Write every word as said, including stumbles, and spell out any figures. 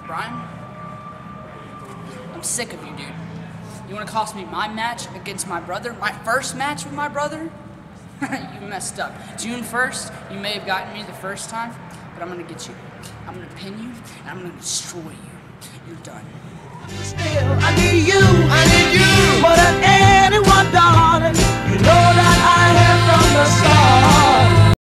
Bryan, I'm sick of you, dude. You want to cost me my match against my brother? My first match with my brother? You messed up. June first, you may have gotten me the first time, but I'm going to get you. I'm going to pin you, and I'm going to destroy you. You're done. Still, I need you.